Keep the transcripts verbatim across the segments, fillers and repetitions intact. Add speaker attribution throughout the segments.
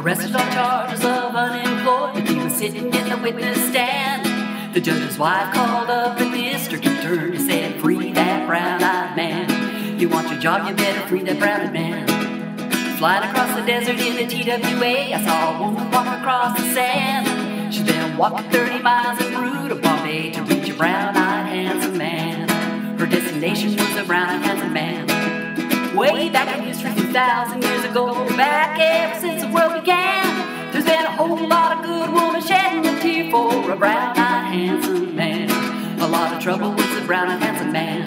Speaker 1: arrested on charges of unemployment. He was sitting in the witness stand. The judge's wife called up the district attorney, said, "Free that brown-eyed man. You want your job, you better free that brown-eyed man." Flying across the desert in a T W A, I saw a woman walk across the sand. She'd been walking thirty miles en route to Bombay to reach a brown-eyed handsome man. Her destination was a brown-eyed handsome man. Way back in history, two thousand years ago, back ever since the world began, there's been a whole lot of good women shedding a tear for a brown-eyed handsome man. A lot of trouble with the brown-eyed handsome man.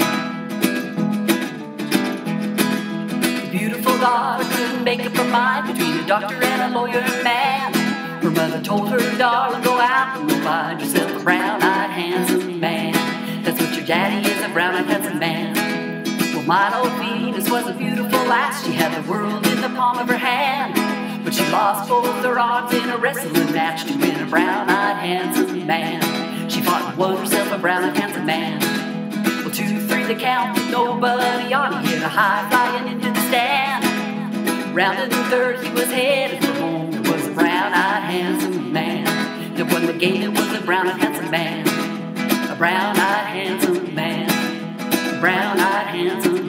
Speaker 1: The beautiful daughter couldn't make up her mind between a doctor and a lawyer man. Her mother told her, "Darling, go out and find yourself a brown-eyed handsome man. That's what your daddy is, a brown-eyed handsome man." Well, my old Venus was a beautiful lass. She had the world in the palm of her hand, but she lost both her arms in a wrestling match to win a brown-eyed handsome man. She fought and won herself a brown-eyed handsome man. Well, two, three, the count with nobody on. He hit a high flying into the stand. Rounded in third, he was headed for home. It was a brown-eyed handsome man that won the game. It was a brown-eyed handsome man. A brown-eyed handsome man. A brown-eyed handsome man.